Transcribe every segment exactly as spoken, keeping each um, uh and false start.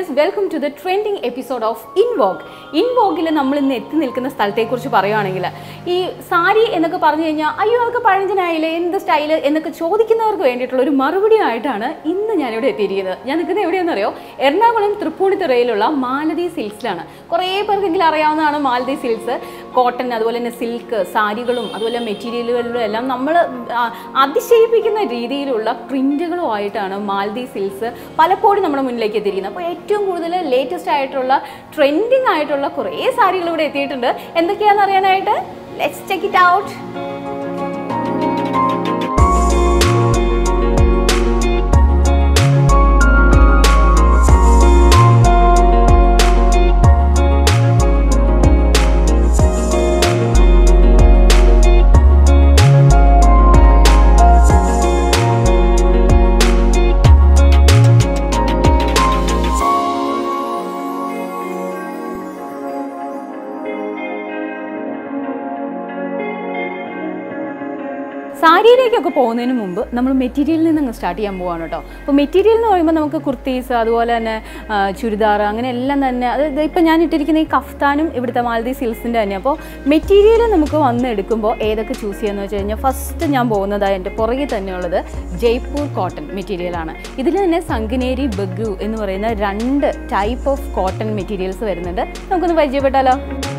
viewers, welcome to the trending episode of In Vogue. In Vogue il nammal innu etti nilkunna sthalathe kurichu parayanengil ee sari ennokke പറഞ്ഞു കഴിഞ്ഞാൽ അയ്യോ അതൊക്കെ പഴഞ്ചനായില്ലേ എന്ത് style എന്നൊക്കെ ചോദിക്കുന്നവർക്ക് വേണ്ടിയിട്ടുള്ള ഒരു മറുപടി ആയിട്ടാണ് ഇന്ന് ഞാൻ ഇവിടെ എത്തിയിരിക്കുന്നത്. ഞാൻ നിൽക്കുന്നത് എവിടെയാണെന്ന് അറിയോ? എറണാകുളം തൃപ്പൂണിത്തുറയിലുള്ള മാലതി സിൽക്സിലാണ്. കുറേ പേർക്കെങ്കിലും അറിയാവുന്നതാണ് മാലതി സിൽക്സ്. കോട്ടൺ അതുപോലെ തന്നെ സിൽക്ക് സാരികളും അതുപോലെ മെറ്റീരിയലുകളിലും എല്ലാം നമ്മൾ അതിശയിപ്പിക്കുന്ന രീതിയിലുള്ള പ്രിന്റുകളും ആയിട്ടാണ് മാലതി സിൽക്സ് പലപ്പോഴും നമ്മുടെ മുന്നിലേക്ക് എത്തിയിരിക്കുന്നത്. അപ്പോൾ ഏറ്റവും കൂടുതൽ ലേറ്റസ്റ്റ് ആയിട്ടുള്ള ട്രെൻഡിങ് ആയിട്ടുള്ള കുറേ സാരികൾ ഇവിടെ എത്തിയിട്ടുണ്ട്. എന്തൊക്കെയാണെന്ന് അറിയാനായിട്ട് ലെറ്റ്സ് ചെക്ക് ഇറ്റ് ഔട്ട്. സാരിയിലേക്കൊക്കെ പോകുന്നതിന് മുമ്പ് നമ്മൾ മെറ്റീരിയലിൽ നിന്ന് അങ്ങ് സ്റ്റാർട്ട് ചെയ്യാൻ പോവാണ് കേട്ടോ. അപ്പോൾ മെറ്റീരിയൽ എന്ന് പറയുമ്പോൾ നമുക്ക് കുർത്തീസ് അതുപോലെ തന്നെ ചുരിദാർ അങ്ങനെ എല്ലാം തന്നെ അത് ഇപ്പം ഞാൻ ഇട്ടിരിക്കുന്ന ഈ കഫ്താനും ഇവിടുത്തെ മാലതി സിൽക്സിൻ്റെ തന്നെ. അപ്പോൾ മെറ്റീരിയൽ നമുക്ക് വന്ന് എടുക്കുമ്പോൾ ഏതൊക്കെ ചൂസ് ചെയ്യുമെന്ന് വെച്ച് കഴിഞ്ഞാൽ ഫസ്റ്റ് ഞാൻ പോകുന്നതായി എൻ്റെ പുറകെ തന്നെയുള്ളത് ജയ്പൂർ കോട്ടൺ മെറ്റീരിയലാണ്. ഇതിൽ തന്നെ സംഗനേരി ബഗു എന്ന് പറയുന്ന രണ്ട് ടൈപ്പ് ഓഫ് കോട്ടൺ മെറ്റീരിയൽസ് വരുന്നുണ്ട്. നമുക്കൊന്ന് പരിചയപ്പെട്ടാലോ?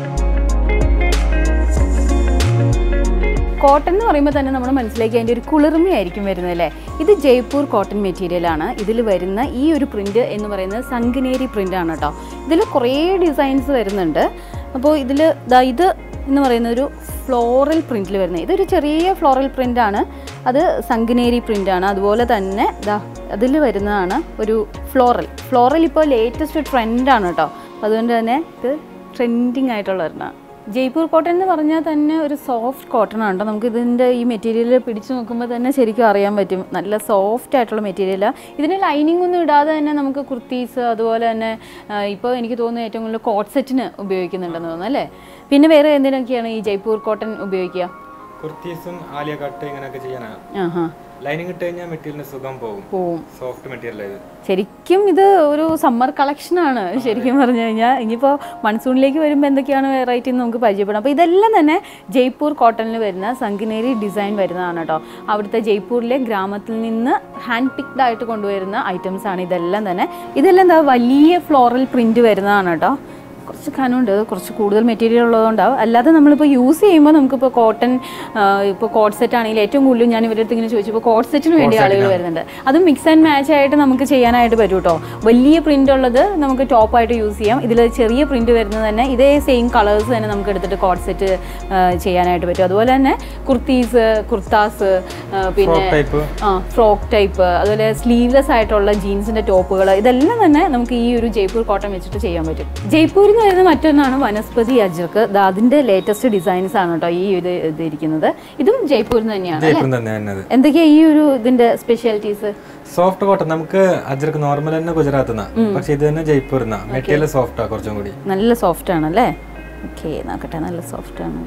കോട്ടൺ എന്ന് പറയുമ്പോൾ തന്നെ നമ്മുടെ മനസ്സിലേക്ക് അതിൻ്റെ ഒരു കുളിർമയായിരിക്കും വരുന്നത് അല്ലേ. ഇത് ജയ്പൂർ കോട്ടൺ മെറ്റീരിയലാണ്. ഇതിൽ വരുന്ന ഈ ഒരു പ്രിൻ്റ് എന്ന് പറയുന്നത് സംഗനേരി പ്രിൻ്റാണ് കേട്ടോ. ഇതിൽ കുറേ ഡിസൈൻസ് വരുന്നുണ്ട്. അപ്പോൾ ഇതിൽ ഇത് എന്ന് പറയുന്ന ഒരു ഫ്ലോറൽ പ്രിൻറ്റിൽ വരുന്നത് ഇതൊരു ചെറിയ ഫ്ലോറൽ പ്രിൻ്റാണ്. അത് സംഗനേരി പ്രിൻ്റാണ്. അതുപോലെ തന്നെ ദാ അതിൽ വരുന്നതാണ് ഒരു ഫ്ലോറൽ ഫ്ലോറൽ ഇപ്പോൾ ലേറ്റസ്റ്റ് ട്രെൻഡാണ് കേട്ടോ. അതുകൊണ്ട് തന്നെ ഇത് ട്രെൻഡിങ് ആയിട്ടുള്ള ഒരെണ്ണമാണ്. ജയ്പൂർ കോട്ടൺ എന്ന് പറഞ്ഞാൽ തന്നെ ഒരു സോഫ്റ്റ് കോട്ടൺ ആണ് കേട്ടോ. നമുക്ക് ഇതിൻ്റെ ഈ മെറ്റീരിയൽ പിടിച്ചു നോക്കുമ്പോൾ തന്നെ ശരിക്കും അറിയാൻ പറ്റും നല്ല സോഫ്റ്റ് ആയിട്ടുള്ള മെറ്റീരിയലാണ്. ഇതിന് ലൈനിങ് ഒന്നും ഇടാതെ തന്നെ നമുക്ക് കുർത്തീസ് അതുപോലെ തന്നെ ഇപ്പോൾ എനിക്ക് തോന്നുന്നു ഏറ്റവും കൂടുതൽ കോട്ട് സെറ്റിന് ഉപയോഗിക്കുന്നുണ്ടെന്ന് തോന്നുന്നു അല്ലേ. പിന്നെ വേറെ എന്തിനൊക്കെയാണ് ഈ ജയ്പൂർ കോട്ടൺ ഉപയോഗിക്കുക? കുർത്തീസും ആലിയ കട്ട് ഇങ്ങനെയൊക്കെ ചെയ്യാനാണ്. ലൈനിങ് ഇട്ട് കഴിഞ്ഞാൽ മെറ്റീരിയലിന് സുഖം പോകും പോകും സോഫ്റ്റ് മെറ്റീരിയൽ ഇത്. ശരിക്കും ഇത് ഒരു സമ്മർ കളക്ഷനാണ് ശരിക്കും പറഞ്ഞു കഴിഞ്ഞാൽ. ഇനിയിപ്പോൾ മൺസൂണിലേക്ക് വരുമ്പോൾ എന്തൊക്കെയാണ് വെറൈറ്റി എന്ന് നമുക്ക് പരിചയപ്പെടാം. അപ്പോൾ ഇതെല്ലാം തന്നെ ജയ്പൂർ കോട്ടണിൽ വരുന്ന സംഗനേരി ഡിസൈൻ വരുന്നതാണ് കേട്ടോ. അവിടുത്തെ ജയ്പൂരിലെ ഗ്രാമത്തിൽ നിന്ന് ഹാൻഡ് പിക്ഡ് ആയിട്ട് കൊണ്ടുവരുന്ന ഐറ്റംസ് ആണ് ഇതെല്ലാം തന്നെ. ഇതെല്ലാം എന്താ വലിയ ഫ്ലോറൽ പ്രിന്റ് വരുന്നതാണ് കേട്ടോ. കുറച്ച് കനമുണ്ട്, കുറച്ച് കൂടുതൽ മെറ്റീരിയൽ ഉള്ളതുകൊണ്ടാവും. അല്ലാതെ നമ്മളിപ്പോൾ യൂസ് ചെയ്യുമ്പോൾ നമുക്കിപ്പോൾ കോട്ടൺ ഇപ്പോൾ കോട്ട് സെറ്റ് ആണെങ്കിൽ ഏറ്റവും കൂടുതൽ ഞാൻ ഇവരുടെ അടുത്ത് ഇങ്ങനെ ചോദിച്ചപ്പോൾ കോട്ട് സെറ്റിന് വേണ്ടി ആളുകൾ വരുന്നുണ്ട്. അത് മിക്സ് ആൻഡ് മാച്ച് ആയിട്ട് നമുക്ക് ചെയ്യാനായിട്ട് പറ്റും കേട്ടോ. വലിയ പ്രിൻ്റ് ഉള്ളത് നമുക്ക് ടോപ്പായിട്ട് യൂസ് ചെയ്യാം. ഇതിൽ ചെറിയ പ്രിൻ്റ് വരുന്നത് തന്നെ ഇതേ സെയിം കളേഴ്സ് തന്നെ നമുക്ക് എടുത്തിട്ട് കോട്ട് സെറ്റ് ചെയ്യാനായിട്ട് പറ്റും. അതുപോലെ തന്നെ കുർത്തീസ് കുർത്താസ് പിന്നെ ആ ഫ്രോക്ക് ടൈപ്പ് അതുപോലെ സ്ലീവ്ലെസ് ആയിട്ടുള്ള ജീൻസിൻ്റെ ടോപ്പുകൾ ഇതെല്ലാം തന്നെ നമുക്ക് ഈ ഒരു ജയ്പൂർ കോട്ടൺ വെച്ചിട്ട് ചെയ്യാൻ പറ്റും. ജയ്പൂരിൽ വരുന്ന മറ്റൊന്നാണ് വനസ്പതി അജ്രക്ക്. അതിന്റെ ലേറ്റസ്റ്റ് ഡിസൈൻസ് ആണ് കേട്ടോ ഈ ഇത് ഇതിരിക്കുന്നത്. ഇതും ജയ്പൂരിൽ തന്നെയാണ്. എന്തൊക്കെയാ ഈ ഒരു ഇതിന്റെ സ്പെഷ്യാലിറ്റീസ്? സോഫ്റ്റ് കോട്ടൺ നമുക്ക് അജ്രക്ക് നോർമൽ തന്നെ ഗുജറാത്ത്, പക്ഷെ ഇത് തന്നെ ജയ്പൂർ മെറ്റീരിയൽ സോഫ്റ്റ് ആണ്, കുറച്ചും കൂടി നല്ല സോഫ്റ്റ് ആണല്ലേ. ഓക്കെ നോക്കട്ടെ, നല്ല സോഫ്റ്റ് ആണ്.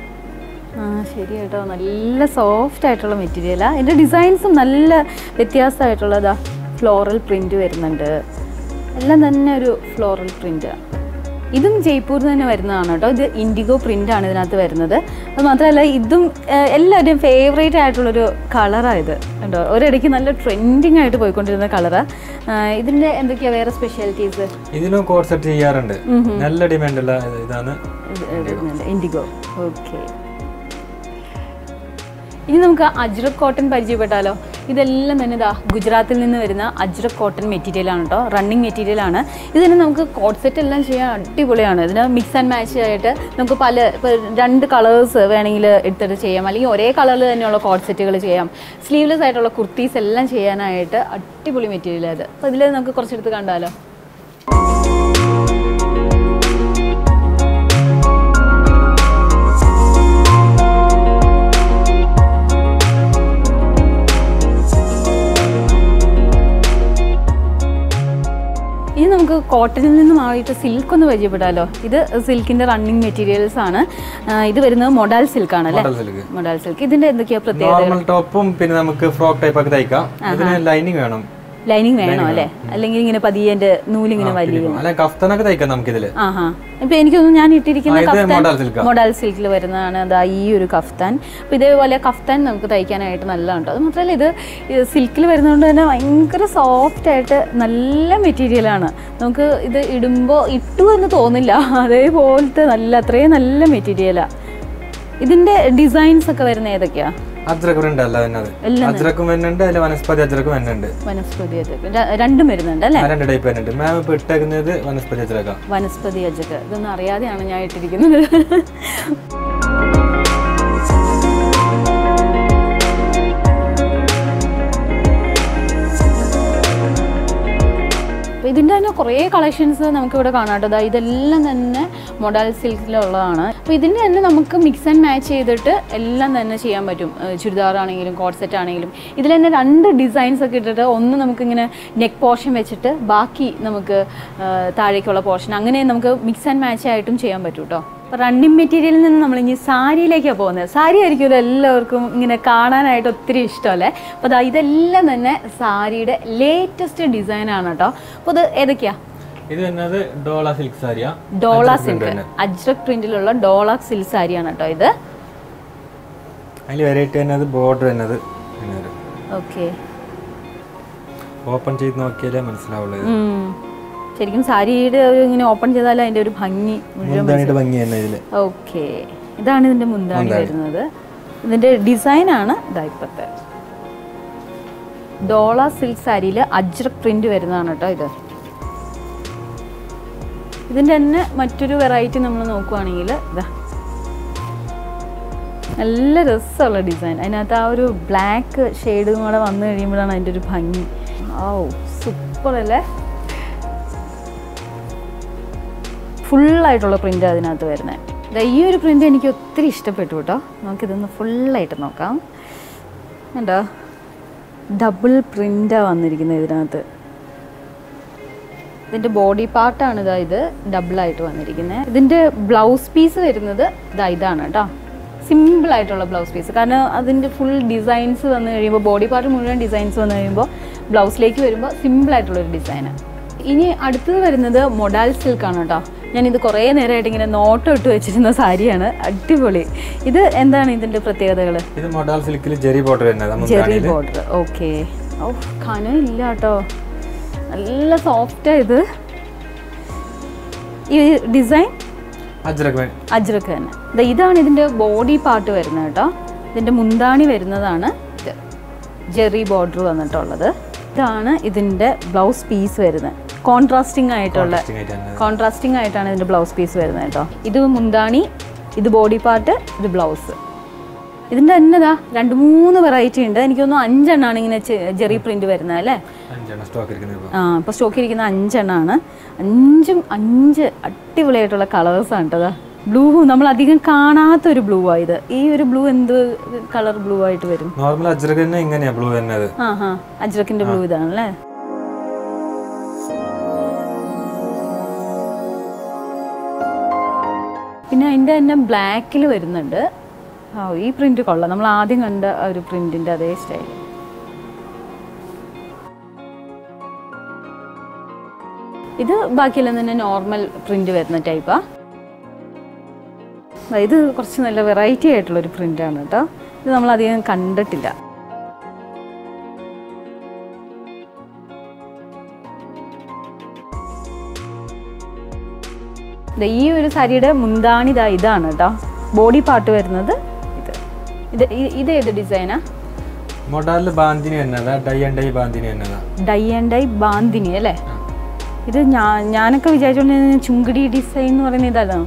ആ ശരി കേട്ടോ, നല്ല സോഫ്റ്റ് ആയിട്ടുള്ള മെറ്റീരിയലാ. ഇതിന്റെ ഡിസൈൻസും നല്ല വ്യത്യാസമായിട്ടുള്ളതാ. ഫ്ലോറൽ പ്രിന്റ് വരുന്നുണ്ട്. എല്ലാം തന്നെ ഒരു ഫ്ലോറൽ പ്രിന്റാണ്. ഇതും ജയ്പൂരിൽ തന്നെ വരുന്നതാണ് കേട്ടോ. ഇത് ഇൻഡിഗോ പ്രിൻ്റാണ് ഇതിനകത്ത് വരുന്നത്. അത് മാത്രമല്ല ഇതും എല്ലാവരുടെയും ഫേവറേറ്റ് ആയിട്ടുള്ളൊരു കളറാണ് ഇത് കേട്ടോ. ഒരിടയ്ക്ക് നല്ല ട്രെൻഡിങ് ആയിട്ട് പോയിക്കൊണ്ടിരുന്ന കളറാണ്. ഇതിൻ്റെ എന്തൊക്കെയാണ് വേറെ സ്പെഷ്യാലിറ്റീസ്? ഇതിനും കോട്ട് സെറ്റ് ചെയ്യാറുണ്ട്. നല്ല ഡിമാൻഡുള്ള ഇതാണ് ഇൻഡിഗോ. ഓക്കെ, ഇനി നമുക്ക് അജ്രക് കോട്ടൺ പരിചയപ്പെട്ടാലോ? ഇതെല്ലാം തന്നെ ഇതാ ഗുജറാത്തിൽ നിന്ന് വരുന്ന അജ്രക് കോട്ടൺ മെറ്റീരിയലാണ് കേട്ടോ. റണ്ണിങ് മെറ്റീരിയലാണ്. ഇതിന് നമുക്ക് കോട്ട് സെറ്റ് എല്ലാം ചെയ്യാൻ അടിപൊളിയാണ്. ഇതിന് മിക്സ് ആൻഡ് മാച്ച് ആയിട്ട് നമുക്ക് പല ഇപ്പോൾ രണ്ട് കളേഴ്സ് വേണമെങ്കിൽ എടുത്തിട്ട് ചെയ്യാം, അല്ലെങ്കിൽ ഒരേ കളറിൽ തന്നെയുള്ള കോട്ട് സെറ്റുകൾ ചെയ്യാം. സ്ലീവ്ലെസ് ആയിട്ടുള്ള കുർത്തീസ് എല്ലാം ചെയ്യാനായിട്ട് അടിപൊളി മെറ്റീരിയലാണ് ഇത്. അപ്പോൾ ഇതിൽ നമുക്ക് കുറച്ചെടുത്ത് കണ്ടാലോ? ഇനി നമുക്ക് കോട്ടണിൽ നിന്ന് മാറിയിട്ട് സിൽക്ക് ഒന്ന് പരിചയപ്പെടാലോ. ഇത് സിൽക്കിന്റെ റണ്ണിങ് മെറ്റീരിയൽസ് ആണ്. ഇത് വരുന്നത് മൊഡാൽ സിൽക്ക് ആണ് അല്ലേ? Modal silk. ഇതിന്റെ എന്തൊക്കെയാ പ്രത്യേകത? നോർമൽ ടോപ്പും പിന്നെ നമുക്ക് ഫ്രോക്ക് ടൈപ്പ് ഒക്കെ തയ്ക്കാം. ഇതിന് ലൈനിങ് വേണം. ലൈനിങ് വേണോ അല്ലേ? അല്ലെങ്കിൽ ഇങ്ങനെ പതിയെ നൂലിങ്ങനെ വലിയ ആഹാ. ഇപ്പൊ എനിക്ക് തോന്നുന്നു ഞാൻ ഇട്ടിരിക്കുന്ന കഫ്താൻ മോഡൽ സിൽക്കിൽ വരുന്നതാണ്. അതാ ഈ ഒരു കഫ്താൻ. അപ്പൊ ഇതേപോലെ കഫ്താൻ നമുക്ക് തയ്ക്കാനായിട്ട് നല്ലതാണ്. അത് മാത്രമല്ല ഇത് സിൽക്കിൽ വരുന്നതുകൊണ്ട് തന്നെ ഭയങ്കര സോഫ്റ്റ് ആയിട്ട് നല്ല മെറ്റീരിയലാണ്. നമുക്ക് ഇത് ഇടുമ്പോൾ ഇട്ടു എന്ന് തോന്നില്ല, അതേപോലത്തെ നല്ല അത്രയും നല്ല മെറ്റീരിയലാണ്. ഇതിന്റെ ഡിസൈൻസ് ഒക്കെ വരുന്ന ഏതൊക്കെയാ? അജ്രക് പ്രിന്റ് അല്ല വരുന്നത്. അജ്രക്കും വരുന്നുണ്ട്, അതിൽ വനസ്പതി അജ്രക്കും വരുന്നുണ്ട്. വനസ്പതി അജ്രക് രണ്ടും വരുന്നുണ്ട് അല്ലേ? രണ്ട് ടൈപ്പ് വരുന്നുണ്ട്. മാം ഇപ്പൊ ഇട്ടേക്കുന്നത് വനസ്പതി അജ്രക. വനസ്പതി അജ്രക് ഇതൊന്നും അറിയാതെയാണ് ഞാൻ ഇട്ടിരിക്കുന്നത്. ഇതിൻ്റെ തന്നെ കുറേ കളക്ഷൻസ് നമുക്കിവിടെ കാണാം കേട്ടോ. ഇതെല്ലാം തന്നെ മോഡൽ സിൽക്കിലുള്ളതാണ്. അപ്പോൾ ഇതിൻ്റെ തന്നെ നമുക്ക് മിക്സ് ആൻഡ് മാച്ച് ചെയ്തിട്ട് എല്ലാം തന്നെ ചെയ്യാൻ പറ്റും. ചുരിദാറാണെങ്കിലും കോട്ട് സെറ്റ് ആണെങ്കിലും ഇതിൽ തന്നെ രണ്ട് ഡിസൈൻസ് ഒക്കെ ഇട്ടിട്ട് ഒന്ന് നമുക്കിങ്ങനെ നെക്ക് പോർഷൻ വെച്ചിട്ട് ബാക്കി നമുക്ക് താഴേക്കുള്ള പോർഷൻ അങ്ങനെ നമുക്ക് മിക്സ് ആൻഡ് മാച്ച് ആയിട്ടും ചെയ്യാൻ പറ്റും കേട്ടോ. അപ്പോൾ റണ്ണിങ് മെറ്റീരിയലിൽ നിന്ന് നമ്മളിനി സാരിയിലേക്കാണ് പോകുന്നത്. സാരി ആയിരിക്കുമല്ലോ എല്ലാവർക്കും ഇങ്ങനെ കാണാനായിട്ട് ഒത്തിരി ഇഷ്ടമല്ലേ. അപ്പോൾ അതാ ഇതെല്ലാം തന്നെ സാരിയുടെ ലേറ്റസ്റ്റ് ഡിസൈനാണ് കേട്ടോ. അപ്പോൾ ഇത് ഏതൊക്കെയാണ്? ഇത് വരുന്നത് ഡോള സിൽക്ക് സാരിയാ. ഡോള സിൽക്ക് അജ്രക് പ്രിന്റിലുള്ള ഡോള സിൽക്ക് സാരിയാണ് കേട്ടോ ഇത്. അതിൽ വെറൈറ്റി വരുന്നത് ബോർഡർ വരുന്നത്. ഓക്കെ, ഓപ്പൺ ചെയ്ത് നോക്കിയാലേ മനസ്സിലാവുള്ളൂ. ശരിക്കും സാരിയുടെ ഇങ്ങനെ ഓപ്പൺ ചെയ്താൽ അതിന്റെ ഒരു ഭംഗി മുഴുവൻ. ഓക്കെ, ഇതാണ് ഇതിന്റെ മുന്താണി വരുന്നത്. ഇതിന്റെ ഡിസൈൻ ആണ് ഇതാ ഇപ്പത്തെ ഡോള സിൽക്ക് സാരിയിൽ അജ്രക് പ്രിന്റ് വരുന്നതാണ് കേട്ടോ ഇത്. ഇതിന്റെ തന്നെ മറ്റൊരു വെറൈറ്റി നമ്മൾ നോക്കുവാണെങ്കിൽ ഇതാ നല്ല രസമുള്ള ഡിസൈൻ. അതിനകത്ത് ആ ഒരു ബ്ലാക്ക് ഷെയ്ഡും കൂടെ വന്നു കഴിയുമ്പോഴാണ് അതിൻ്റെ ഒരു ഭംഗി. ഓ സൂപ്പർ അല്ലേ. ഫുള്ളായിട്ടുള്ള പ്രിൻ്റ് അതിനകത്ത് വരുന്നത്. ഈ ഒരു പ്രിൻ്റ് എനിക്ക് ഒത്തിരി ഇഷ്ടപ്പെട്ടു കേട്ടോ. നമുക്കിതൊന്ന് ഫുള്ളായിട്ട് നോക്കാം. എന്താ ഡബിൾ പ്രിൻ്റാണ് വന്നിരിക്കുന്നത് ഇതിനകത്ത്. ഇതിൻ്റെ ബോഡി പാർട്ടാണ് ഇതാ ഇത് ഡബിളായിട്ട് വന്നിരിക്കുന്നത്. ഇതിൻ്റെ ബ്ലൗസ് പീസ് വരുന്നത് ഇതാ ഇതാണ് കേട്ടോ. സിമ്പിളായിട്ടുള്ള ബ്ലൗസ് പീസ്. കാരണം അതിൻ്റെ ഫുൾ ഡിസൈൻസ് വന്നു കഴിയുമ്പോൾ ബോഡി പാർട്ട് മുഴുവൻ ഡിസൈൻസ് വന്നു കഴിയുമ്പോൾ ബ്ലൗസിലേക്ക് വരുമ്പോൾ സിമ്പിളായിട്ടുള്ളൊരു ഡിസൈനാണ്. ഇനി അടുത്തത് വരുന്നത് മൊഡാൽ സിൽക്കാണ് കേട്ടോ. ഞാനിത് കുറേ നേരമായിട്ട് ഇങ്ങനെ നോട്ട് ഇട്ട് വെച്ചിരുന്ന സാരിയാണ്. അടിപൊളി. ഇത് എന്താണ് ഇതിൻ്റെ പ്രത്യേകതകൾ? ഇത് മൊഡാൽ സിൽക്കിൽ ജെറി ബോർഡർ വരുന്നത്. ജെറി ബോർഡർ. ഓക്കെ. ഓ കനം ഇല്ല കേട്ടോ, നല്ല സോഫ്റ്റാണ് ഇത്. ഈ ഡിസൈൻ അജ്രക് അജ്രക് തന്നെ. ഇതാണ് ഇതിൻ്റെ ബോഡി പാർട്ട് വരുന്നത് കേട്ടോ. ഇതിൻ്റെ മുന്താണി വരുന്നതാണ് ഇത്. ജെറി ബോർഡർ വന്നിട്ടുള്ളത്. ഇതാണ് ഇതിൻ്റെ ബ്ലൗസ് പീസ് വരുന്നത്. കോൺട്രാസ്റ്റിംഗ് ആയിട്ടുള്ള കോൺട്രാസ്റ്റിംഗ് ആയിട്ടാണ് ഇതിൻ്റെ ബ്ലൗസ് പീസ് വരുന്നത് കേട്ടോ. ഇത് മുന്താണി, ഇത് ബോഡി പാർട്ട്, ഇത് ബ്ലൗസ്. ഇതിൻ്റെ തന്നെ ഇതാ രണ്ട് മൂന്ന് വെറൈറ്റി ഉണ്ട്. എനിക്ക് തോന്നുന്നു അഞ്ചെണ്ണമാണ് ഇങ്ങനെ ജെറി പ്രിന്റ് വരുന്നത് അല്ലേ? ആ ഇപ്പോൾ സ്റ്റോക്ക് ഇരിക്കുന്ന അഞ്ചെണ്ണമാണ്. അഞ്ചും അഞ്ച് അടിപൊളിയായിട്ടുള്ള കളേഴ്സാണ് കേട്ടോ. ബ്ലൂ നമ്മൾ അധികം കാണാത്തൊരു ബ്ലൂ ആ ഇത്. ഈ ഒരു ബ്ലൂ എന്ത് കളർ ബ്ലൂ ആയിട്ട് വരും? നോർമൽ അജ്രകിന്റെ ഇങ്ങനെയാ ബ്ലൂ വരുന്നത്. ആ ഹാ അജ്രക്കിന്റെ ബ്ലൂ ഇതാണല്ലേ. പിന്നെ അതിൻ്റെ തന്നെ ബ്ലാക്കിൽ വരുന്നുണ്ട്. ആ ഈ പ്രിന്റ് കൊള്ളാം. നമ്മൾ ആദ്യം കണ്ട ഒരു പ്രിന്റിന്റെ അതേ സ്റ്റൈൽ. ഇത് ബാക്കിയെല്ലാം തന്നെ നോർമൽ പ്രിന്റ് വരുന്ന ടൈപ്പാ. ഇത് കുറച്ച് നല്ല വെറൈറ്റി ആയിട്ടുള്ളൊരു പ്രിന്റാണ് കേട്ടോ. ഇത് നമ്മളധികം കണ്ടിട്ടില്ല. ഈ ഒരു സാരിയുടെ മുന്താണി ഇതാ ഇതാണ് കേട്ടോ. ബോഡി പാർട്ട് വരുന്നത് ഇത്. ഇത് ഇത് ഏത് ഡിസൈനാ? മോഡൽ ബാന്തിനി എന്നതാ. ഡൈ ആൻഡ് ഡൈ ബാന്തിനി എന്നതാ. ഡൈ ആൻഡ് ഡൈ ബാന്തിനി അല്ലേ? ഇത് ഞാൻ ഞാനൊക്കെ വിചാരിച്ചോണ്ട് ചുങ്കിടി ഡിസൈൻ എന്ന് പറയുന്നത് ഇതാണ്.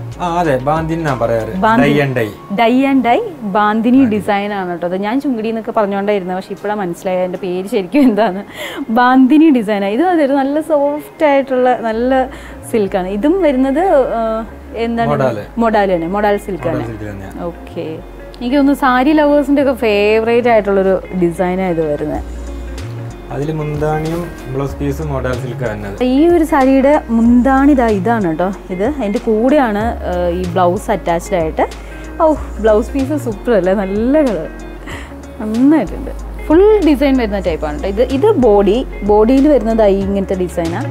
Dye and dye bandhani design ആണ് കേട്ടോ. അത് ഞാൻ ചുങ്കിടി എന്നൊക്കെ പറഞ്ഞുകൊണ്ടായിരുന്നു, പക്ഷെ ഇപ്പോഴാണ് മനസ്സിലായത് എൻ്റെ പേര് ശരിക്കും എന്താണ്. ബാന്തിനി ഡിസൈനാണ് ഇത്. അതൊരു നല്ല സോഫ്റ്റ് ആയിട്ടുള്ള നല്ല സിൽക്കാണ്. ഇതും വരുന്നത് എന്താണ്? മൊഡാൽ തന്നെ, മൊഡാൽ സിൽക്കാണ്. ഓക്കെ. എനിക്ക് തോന്നുന്നു സാരി ലവേഴ്സിൻ്റെ ഒക്കെ ഫേവറേറ്റ് ആയിട്ടുള്ളൊരു ഡിസൈനാണ് ഇത് വരുന്നത്. ഈ ഒരു സാരിയുടെ മുന്താണി ഇതാ ഇതാണ് കേട്ടോ. ഇത് അതിൻ്റെ കൂടെയാണ് ഈ ബ്ലൗസ് അറ്റാച്ച്ഡ് ആയിട്ട്. ഓ ബ്ലൗസ് പീസ് സൂപ്പർ അല്ലേ, നല്ല കളർ, നന്നായിട്ടുണ്ട്. ഫുൾ ഡിസൈൻ വരുന്ന ടൈപ്പാണ് കേട്ടോ ഇത്. ഇത് ബോഡി ബോഡിയിൽ വരുന്നതായി ഇങ്ങനത്തെ ഡിസൈനാണ്.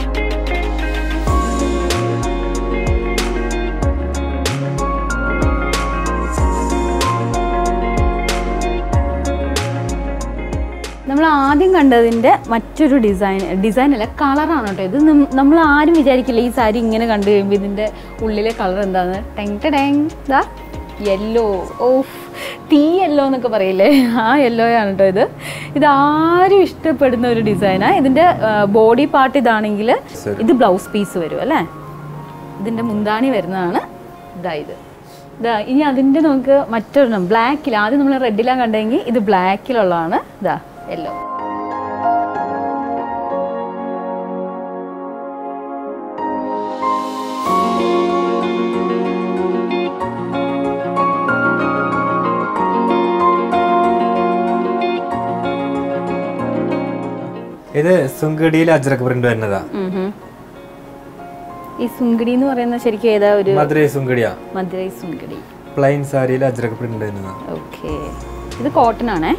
നമ്മൾ ആദ്യം കണ്ടതിൻ്റെ മറ്റൊരു ഡിസൈൻ ഡിസൈൻ അല്ല കളറാണ് കേട്ടോ ഇത്. നമ്മൾ ആരും വിചാരിക്കില്ല ഈ സാരി ഇങ്ങനെ കണ്ടു കഴിയുമ്പോൾ ഇതിൻ്റെ ഉള്ളിലെ കളർ എന്താണെന്ന്. ടെങ് ടെങ് ദാ യെല്ലോ. ഓഫ് തീ യെല്ലോ എന്നൊക്കെ പറയില്ലേ, ആ യെല്ലോയാണ് കേട്ടോ ഇത്. ഇതാരും ഇഷ്ടപ്പെടുന്ന ഒരു ഡിസൈനാണ്. ഇതിൻ്റെ ബോഡി പാർട്ട് ഇതാണെങ്കിൽ ഇത് ബ്ലൗസ് പീസ് വരും അല്ലേ. ഇതിൻ്റെ മുന്താണി വരുന്നതാണ് ഇതാ ഇത്. ഇതാ ഇനി അതിൻ്റെ നമുക്ക് മറ്റൊരെണ്ണം ബ്ലാക്കിൽ, ആദ്യം നമ്മൾ റെഡിലാണ് കണ്ടെങ്കിൽ ഇത് ബ്ലാക്കിലുള്ളതാണ്. ഇതാ യെല്ലോ. ഇത് സുങ്കടിയിൽ അജ്രക് പ്രിന്റ് വരുന്നതാ. ഈ സുങ്കടി എന്ന് പറയുന്ന ശരിക്കും ഏതാ ഒരു മധുരൈ സുങ്കടിയാ. മധുരൈ സുങ്കടി പ്ലെയിൻ സാരിയിൽ അജ്രക് പ്രിന്റ് വരുന്നതാ. ഓക്കെ. ഇത് കോട്ടൺ ആണേ.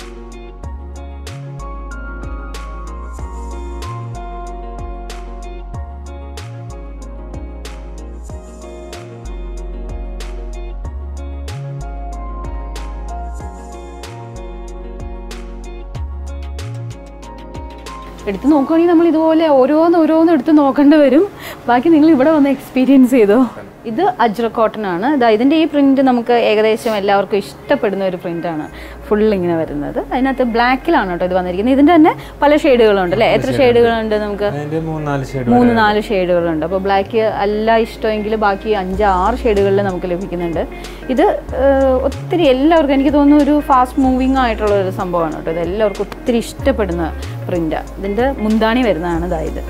എടുത്ത് നോക്കുകയാണെങ്കിൽ നമ്മൾ ഇതുപോലെ ഓരോന്ന് ഓരോന്ന് എടുത്ത് നോക്കേണ്ടി വരും. ബാക്കി നിങ്ങൾ ഇവിടെ വന്ന് എക്സ്പീരിയൻസ് ചെയ്തോ. ഇത് അജ്രക് കോട്ടൺ ആണ്. ഇതാ ഇതിൻ്റെ ഈ പ്രിൻറ്റ് നമുക്ക് ഏകദേശം എല്ലാവർക്കും ഇഷ്ടപ്പെടുന്ന ഒരു പ്രിൻ്റാണ്. ഫുൾ ഇങ്ങനെ വരുന്നത്. അതിനകത്ത് ബ്ലാക്കിലാണ് കേട്ടോ ഇത് വന്നിരിക്കുന്നത്. ഇതിൻ്റെ തന്നെ പല ഷെയ്ഡുകളുണ്ട് അല്ലേ. എത്ര ഷെയ്ഡുകളുണ്ട് നമുക്ക്? മൂന്ന് നാല് ഷെയ്ഡുകളുണ്ട്. അപ്പോൾ ബ്ലാക്ക് അല്ല ഇഷ്ടമെങ്കിൽ ബാക്കി അഞ്ച് ആറ് ഷെയ്ഡുകളിൽ നമുക്ക് ലഭിക്കുന്നുണ്ട്. ഇത് ഒത്തിരി എല്ലാവർക്കും എനിക്ക് തോന്നുന്നു ഒരു ഫാസ്റ്റ് മൂവിങ് ആയിട്ടുള്ള ഒരു സംഭവമാണ് കേട്ടോ. ഇത് എല്ലാവർക്കും ഒത്തിരി ഇഷ്ടപ്പെടുന്ന പ്രിൻ്റാണ്. ഇതിൻ്റെ മുന്താണി വരുന്നതാണ് ഇതായത്.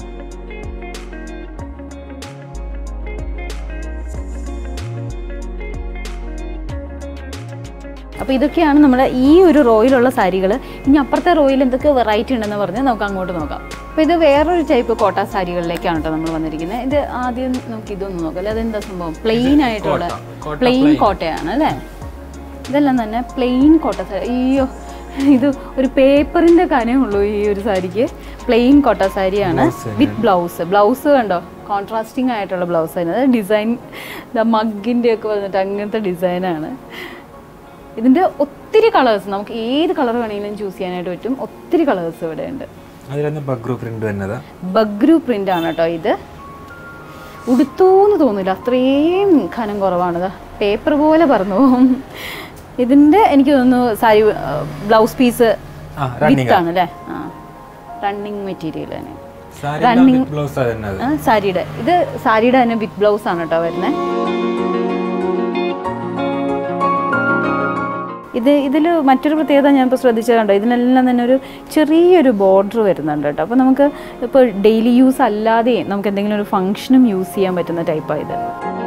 അപ്പോൾ ഇതൊക്കെയാണ് നമ്മുടെ ഈ ഒരു റോയിലുള്ള സാരികൾ. ഇനി അപ്പുറത്തെ റോയിൽ എന്തൊക്കെ വെറൈറ്റി ഉണ്ടെന്ന് പറഞ്ഞ് നമുക്ക് അങ്ങോട്ട് നോക്കാം. അപ്പോൾ ഇത് വേറൊരു ടൈപ്പ് കോട്ട സാരികളിലേക്കാണ് കേട്ടോ നമ്മൾ വന്നിരിക്കുന്നത്. ഇത് ആദ്യം നമുക്ക് ഇതൊന്നും നോക്കാം അല്ലേ. അതെന്താ സംഭവം? പ്ലെയിൻ ആയിട്ടുള്ള പ്ലെയിൻ കോട്ടയാണ് അല്ലേ. ഇതെല്ലാം തന്നെ പ്ലെയിൻ കോട്ട സാരി. അയ്യോ ഇത് ഒരു പേപ്പറിൻ്റെ കനമുള്ളൂ ഈ ഒരു സാരിക്ക്. പ്ലെയിൻ കോട്ട സാരിയാണ് വിത്ത് ബ്ലൗസ്. ബ്ലൗസ് കണ്ടോ കോൺട്രാസ്റ്റിംഗ് ആയിട്ടുള്ള ബ്ലൗസ് ആണ്. അത് ഡിസൈൻ മഗ്ഗിൻ്റെ ഒക്കെ വന്നിട്ട് അങ്ങനത്തെ ഡിസൈനാണ്. ഇതിൻ്റെ ഒത്തിരി കളേഴ്സ് നമുക്ക് ഏത് കളർ വേണമെങ്കിലും ചൂസ് ചെയ്യാനായിട്ട് പറ്റും. ഒത്തിരി കളേഴ്സ് ഇവിടെ ഉണ്ട്. ബഗ്രു പ്രിന്റ് ആണ് കേട്ടോ ഇത്. ഉടുത്തൂന്ന് തോന്നില്ല, അത്രയും ഖനം കുറവാണ്. പേപ്പർ പോലെ പറന്നു പോകും. ഇതിൻ്റെ എനിക്ക് തോന്നുന്നു സാരി ബ്ലൗസ് പീസ് വിത്താണ് അല്ലേ. ആ റണ്ണിങ് മെറ്റീരിയൽ തന്നെ റണ്ണിങ് സാരിയുടെ. ഇത് സാരിയുടെ തന്നെ വിത്ത് ബ്ലൗസ് ആണ് കേട്ടോ വരുന്നത്. ഇത് ഇതിൽ മറ്റൊരു പ്രത്യേകത ഞാനിപ്പോൾ ശ്രദ്ധിച്ചത് കണ്ടോ, ഇതിനെല്ലാം തന്നെ ഒരു ചെറിയൊരു ബോർഡർ വരുന്നുണ്ട് കേട്ടോ. അപ്പോൾ നമുക്ക് ഇപ്പോൾ ഡെയിലി യൂസ് അല്ലാതെ നമുക്ക് എന്തെങ്കിലും ഒരു ഫംഗ്ഷനും യൂസ് ചെയ്യാൻ പറ്റുന്ന ടൈപ്പാണ് ഇത്.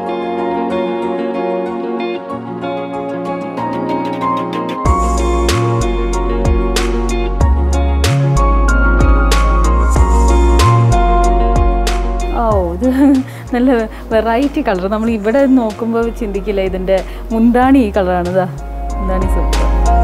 ഓ ഇത് നല്ല വെറൈറ്റി കളർ. നമ്മൾ ഇവിടെ നോക്കുമ്പോൾ ചിന്തിക്കില്ല ഇതിൻ്റെ മുന്താണി ഈ കളറാണ്. ഇതാ മുന്താണി സൂപ്പർ.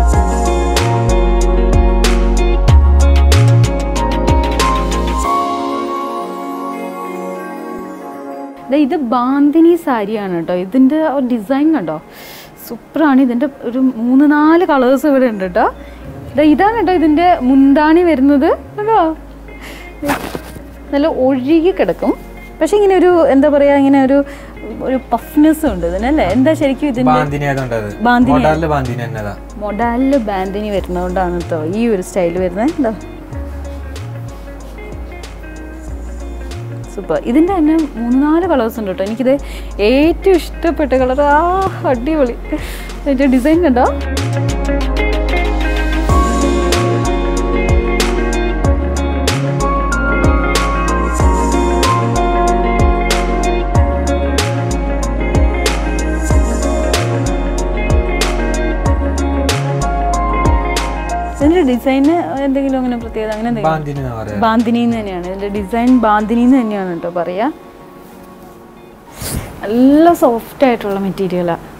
ഇത് ബാന്തിനി സാരിയാണ് കേട്ടോ. ഇതിൻ്റെ ഡിസൈൻ കണ്ടോ സൂപ്പറാണ്. ഇതിൻ്റെ ഒരു മൂന്ന് നാല് കളേഴ്സ് ഇവിടെ ഉണ്ട് കേട്ടോ. ഇതാണ് കേട്ടോ ഇതിൻ്റെ മുന്താണി വരുന്നത് കേട്ടോ. നല്ല ഒഴുകി കിടക്കും. പക്ഷെ ഇങ്ങനെ ഒരു എന്താ പറയാ, ഇങ്ങനെ ഒരു ഒരു പഫ്നെസ് ഉണ്ട് ഇതിനല്ലേ. എന്താ ശരിക്കും ഇതിന്റെ മൊഡാലില് ബാന്തിനി വരുന്നതുകൊണ്ടാണ് കേട്ടോ ഈ ഒരു സ്റ്റൈൽ വരുന്നത്. എന്താ സൂപ്പർ. ഇതിൻ്റെ തന്നെ മൂന്ന് നാല് കളേഴ്സ് ഉണ്ട് കേട്ടോ. എനിക്കിത് ഏറ്റവും ഇഷ്ടപ്പെട്ട കളർ. ആ അടിപൊളി. അതിൻ്റെ ഡിസൈൻ കണ്ടോ. ഇതിൻ്റെ ഡിസൈന് എന്തെങ്കിലും അങ്ങനെ പ്രത്യേകത അങ്ങനെ എന്തെങ്കിലും? ബാന്തിനി തന്നെയാണ് ഇതിൻ്റെ ഡിസൈൻ. ബാന്തിനി തന്നെയാണ് കേട്ടോ പറയാ. നല്ല സോഫ്റ്റ് ആയിട്ടുള്ള മെറ്റീരിയലാണ്.